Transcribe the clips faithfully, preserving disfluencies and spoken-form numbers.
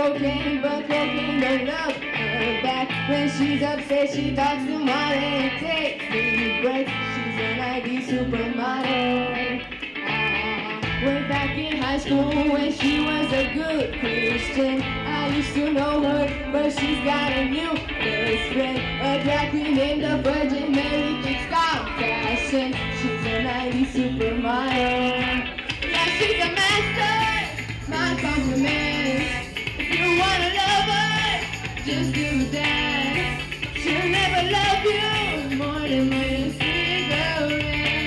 cocaine, but cocaine don't love her back. When she's upset, she talks to Molly and takes deep breaths. She's an I D supermodel. Ah, way back in high school when she was a good Christian, I used to know her, but she's got a new best friend, a drag queen named the Virgin Mary, fixed out fashion. She's an I D supermodel. Yeah, she's a master. My compliments. If you wanna love her, just do that. She'll never love you more than my cigarettes.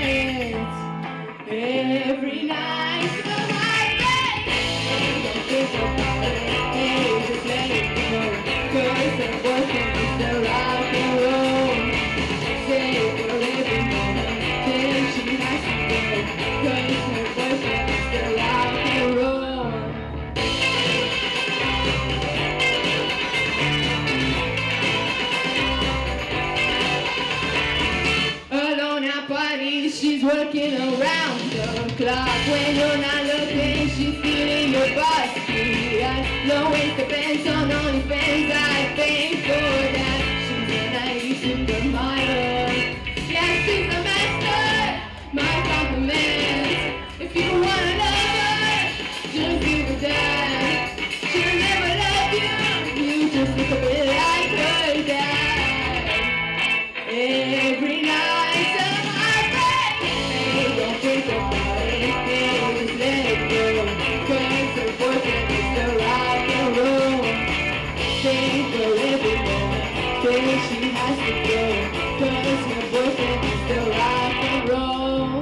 Every night she's on my bed. Don't think about it, hey, just let it go. Cause her boyfriend is the rock and roll. Say it for every moment, then she has to go. Cause her boyfriend is the rock and roll. She's working around the clock. When you're not looking, she's stealing your body. I no waste the pants on OnlyFans. I pay for that. She's a nighty supermodel. Yeah, she's a master. My compliments. If you wanna love her, just give her that. She'll never love you. You just look a bit like her dad. Every night. Think about it, just let it go. Cause her boyfriend is the rock and roll. Stay for every moment, then she has to go. Cause her boyfriend is the rock and roll.